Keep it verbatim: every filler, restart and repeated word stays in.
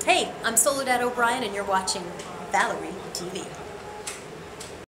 Hey, I'm Soledad O'Brien and you're watching Vallery T V.